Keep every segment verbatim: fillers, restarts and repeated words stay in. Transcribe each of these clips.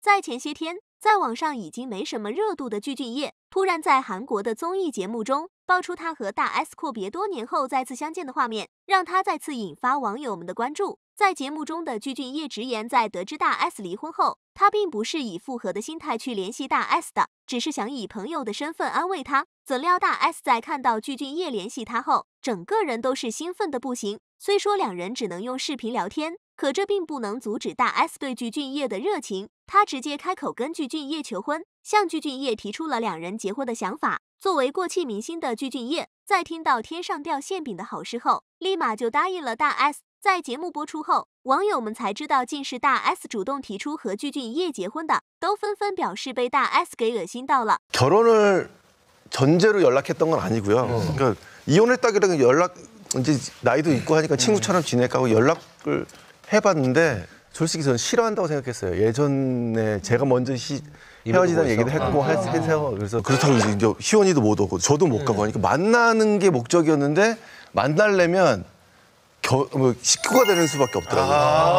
在前些天，在网上已经没什么热度的具俊晔，突然在韩国的综艺节目中爆出他和大 S 阔别多年后再次相见的画面，让他再次引发网友们的关注。在节目中的具俊晔直言，在得知大 S 离婚后，他并不是以复合的心态去联系大 S 的，只是想以朋友的身份安慰他。怎料大 S 在看到具俊晔联系他后，整个人都是兴奋的不行。虽说两人只能用视频聊天，可这并不能阻止大 S 对具俊晔的热情。他直接开口跟具俊晔求婚，向具俊晔提出了两人结婚的想法。作为过气明星的具俊晔，在听到天上掉馅饼的好事后，立马就答应了大 S。在节目播出后，网友们才知道竟是大 S 主动提出和具俊晔结婚的，都纷纷表示被大 S 给恶心到了。 결혼을 전제로 연락했던 건 아니고요. 어. 그러니까 이혼했다기보다는 연락 이제 나이도 있고 하니까 친구처럼 지낼까 하고 연락을 해봤는데 솔직히 저는 싫어한다고 생각했어요. 예전에 제가 먼저 시, 헤어지다는 얘기도 했고 아. 해서 그래서 그렇다고 이제 희원이도 못 오고 저도 못 가고 하니까 만나는 게 목적이었는데 만나려면 겨, 뭐 식구가 되는 수밖에 없더라고요.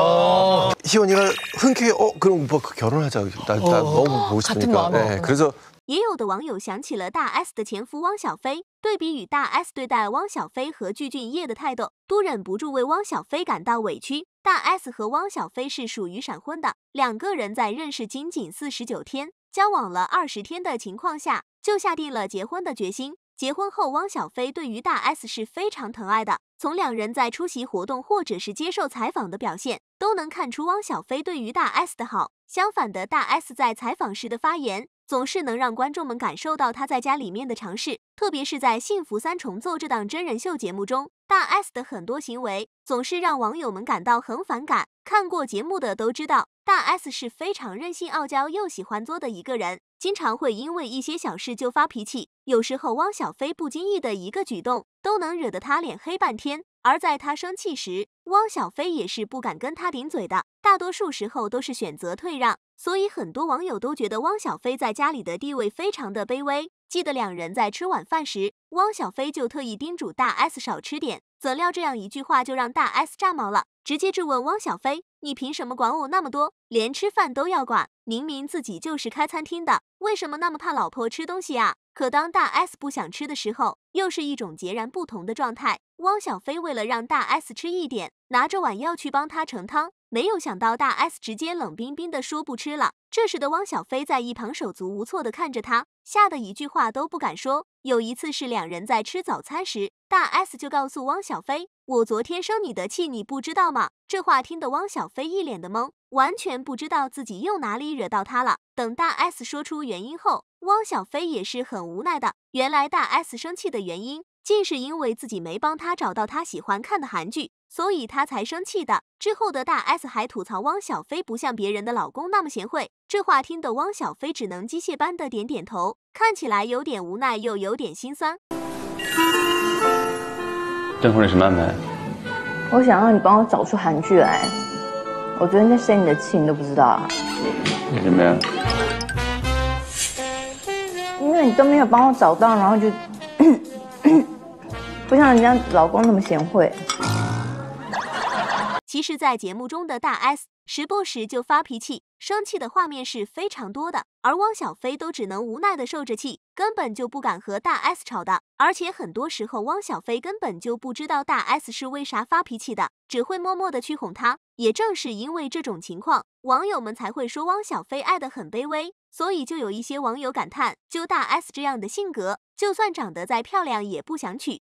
아 희원이가 흔쾌히 어 그럼 오빠 결혼하자. 나, 나 어. 너무 보고 싶으니까. 네, 그래서 也有的网友想起了大 S 的前夫汪小菲，对比与大 S 对待汪小菲和具俊晔的态度，都忍不住为汪小菲感到委屈。大 S 和汪小菲是属于闪婚的，两个人在认识仅仅四十九天、交往了二十天的情况下，就下定了结婚的决心。结婚后，汪小菲对于大 S 是非常疼爱的，从两人在出席活动或者是接受采访的表现，都能看出汪小菲对于大 S 的好。相反的，大 S 在采访时的发言，总是能让观众们感受到他在家里面的尝试，特别是在《幸福三重奏》这档真人秀节目中，大 S 的很多行为总是让网友们感到很反感。看过节目的都知道，大 S 是非常任性、傲娇又喜欢作的一个人，经常会因为一些小事就发脾气。有时候汪小菲不经意的一个举动，都能惹得他脸黑半天。而在他生气时，汪小菲也是不敢跟他顶嘴的，大多数时候都是选择退让。所以很多网友都觉得汪小菲在家里的地位非常的卑微。记得两人在吃晚饭时，汪小菲就特意叮嘱大 S 少吃点，怎料这样一句话就让大 S 炸毛了，直接质问汪小菲：“你凭什么管我那么多？连吃饭都要管？明明自己就是开餐厅的，为什么那么怕老婆吃东西啊？”可当大 S 不想吃的时候，又是一种截然不同的状态。汪小菲为了让大 S 吃一点，拿着碗要去帮他盛汤，没有想到大 S 直接冷冰冰的说不吃了。这时的汪小菲在一旁手足无措的看着他，吓得一句话都不敢说。有一次是两人在吃早餐时，大 S 就告诉汪小菲：“我昨天生你的气，你不知道吗？”这话听得汪小菲一脸的懵，完全不知道自己又哪里惹到他了。等大 S 说出原因后，汪小菲也是很无奈的。原来大 S 生气的原因，竟是因为自己没帮他找到他喜欢看的韩剧，所以他才生气的。之后的大 S 还吐槽汪小菲不像别人的老公那么贤惠，这话听得汪小菲只能机械般的点点头，看起来有点无奈又有点心酸。 这会儿有什么安排？ 我想让你帮我找出韩剧来。我昨天在生你的气，你都不知道啊？ 为什么呀？ 因为你都没有帮我找到，然后就不像人家老公那么贤惠。 其实，在节目中的大 S 时不时就发脾气、生气的画面是非常多的，而汪小菲都只能无奈的受着气，根本就不敢和大 S 吵的。而且很多时候，汪小菲根本就不知道大 S 是为啥发脾气的，只会默默的去哄他。也正是因为这种情况，网友们才会说汪小菲爱得很卑微。所以就有一些网友感叹，就大 S 这样的性格，就算长得再漂亮也不想娶。